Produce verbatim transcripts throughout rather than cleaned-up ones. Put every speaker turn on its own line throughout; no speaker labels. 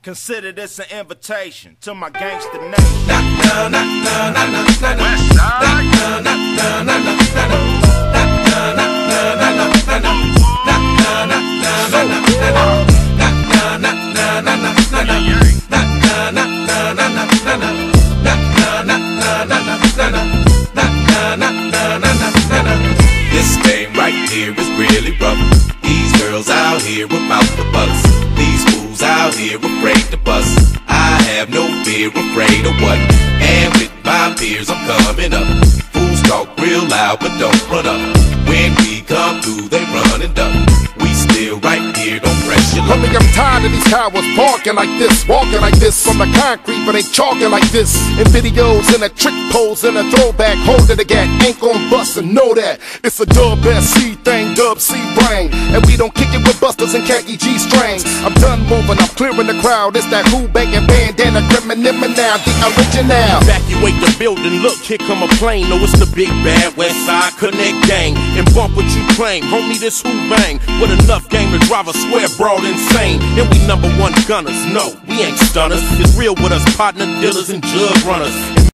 Consider this an invitation to my gangster nation.
This game right here is really rough. These girls out here about the bucks. These fools out here afraid to bust. I have no fear, afraid of what? And with my peers I'm coming up. Fools talk real loud but don't run up. When we come through they run and duck. We still right here, don't press your luck.
Homie, I'm tired of these cowards barking like this, walking like this on the concrete, but they chalking like this. In videos, in a trick pose, in a throwback, holding the gat, ain't gon' bust and know that. It's a dub S C thing, dub C brain, and we don't kick it with busters and khaki G strings. I'm done moving, I'm clearing the crowd. It's that who banging bandana, criminal now, the original.
Evacuate the building, look, here come a plane. No, it's the big bad West Side Connect gang. And bump what you claim, homie, this who bang. With enough game to drive a square broad insane. And we number one gunners, no, we ain't stunners. It's real with us, partner dealers and jug runners.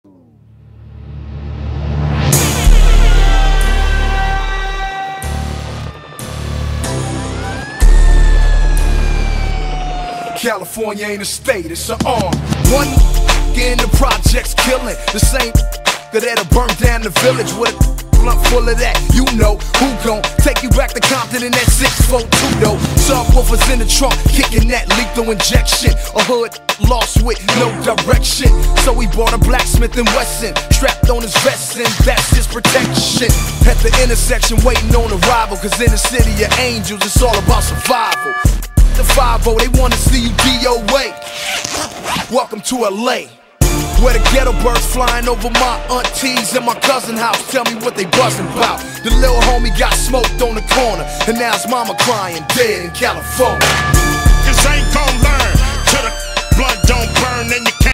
California ain't a state, it's an arm. One in the projects killing the same that'll burn down the village with a blunt full of that. You know who gon' take you back to Compton in that six four two though. Subwoofers in the trunk, kicking that lethal injection. A hood lost with no direction, so he bought a Blacksmith and Wesson, strapped on his vest, and that's his protection. At the intersection waiting on arrival, cause in the city of angels it's all about survival. The five oh, they wanna see you D O A. Welcome to L A, where the ghetto birds flying over my aunties and my cousin house. Tell me what they buzzing about. The little homie got smoked on the corner, and now his mama crying dead in California.